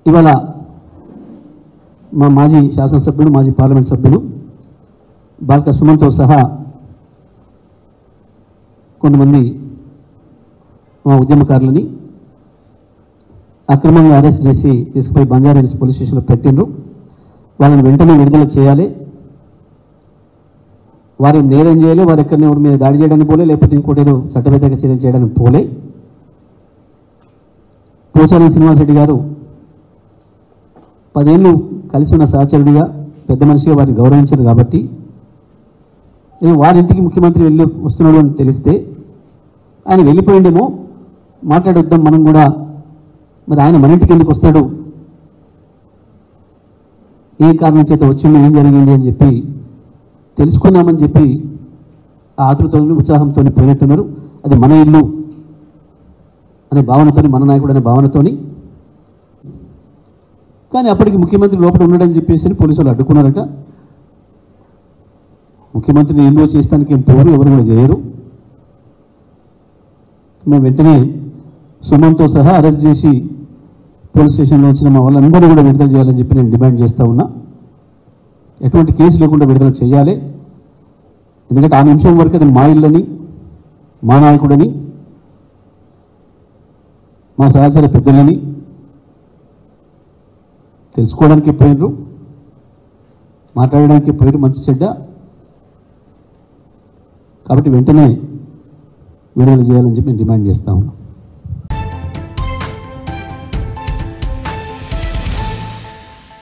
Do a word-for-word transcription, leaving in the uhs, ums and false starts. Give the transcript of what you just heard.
ఇవాళ మా మాజీ శాసనసభ్యులు మాజీ పార్లమెంట్ సభ్యులు బాల్క సుమన్తో సహా కొంతమంది మా ఉద్యమకారులని అక్రమంగా అరెస్ట్ చేసి తీసుకుపోయి బంజారాహిల్స్ పోలీస్ స్టేషన్లో పెట్టిండ్రు. వాళ్ళని వెంటనే విడుదల చేయాలి. వారు నేరం చేయాలి. వారు ఎక్కడనే ఎవరి మీద దాడి చేయడానికి పోలే, లేకపోతే ఇంకోటి ఏదో చట్టబద్ధంగా చర్యలు చేయడానికి పోలే. పోచారం శ్రీనివాసరెడ్డి గారు పదేళ్ళు కలిసి ఉన్న సహచరుడిగా పెద్ద మనిషిగా వారిని గౌరవించారు కాబట్టి వారింటికి ముఖ్యమంత్రి వెళ్ళి వస్తున్నాడు అని తెలిస్తే ఆయన వెళ్ళిపోయిండేమో, మాట్లాడొద్దాం మనం కూడా, మరి ఆయన మన ఇంటికి ఎందుకు వస్తాడు, ఏ కారణం చేత వచ్చిందో, ఏం జరిగింది అని చెప్పి తెలుసుకుందామని చెప్పి ఆ ఆతృతతో ఉత్సాహంతో పోయినట్టున్నారు. అది మన ఇల్లు అనే భావనతో, మన నాయకుడు అనే భావనతో. కానీ అప్పటికి ముఖ్యమంత్రి లోపల ఉన్నాడని చెప్పేసి పోలీసులు అడ్డుకున్నారట. ముఖ్యమంత్రిని ఎన్నో చేస్తానికి ఏం పోరు, ఎవరు కూడా చేయరు. మేము వెంటనే సుమన్తో సహా అరెస్ట్ చేసి పోలీస్ స్టేషన్లో వచ్చిన మా వాళ్ళందరూ కూడా విడుదల చేయాలని చెప్పి నేను డిమాండ్ చేస్తూ ఉన్నా. ఎటువంటి కేసు లేకుండా విడుదల చేయాలి. ఎందుకంటే ఆ నిమిషం వరకు అది మా ఇల్లని, మా నాయకుడని, మా సహచర పెద్దలని తెలుసుకోవడానికి పోయినరు, మాట్లాడడానికి పోయినరు మంచి చెడ్డ. కాబట్టి వెంటనే విడుదల చేయాలని చెప్పి నేను డిమాండ్ చేస్తా ఉన్నాను.